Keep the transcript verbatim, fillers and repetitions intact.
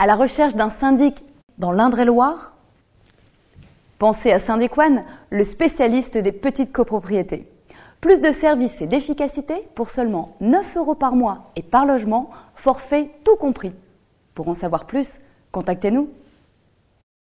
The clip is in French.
À la recherche d'un syndic dans l'Indre-et-Loire? Pensez à Syndic One, le spécialiste des petites copropriétés. Plus de services et d'efficacité pour seulement neuf euros par mois et par logement, forfait tout compris. Pour en savoir plus, contactez-nous.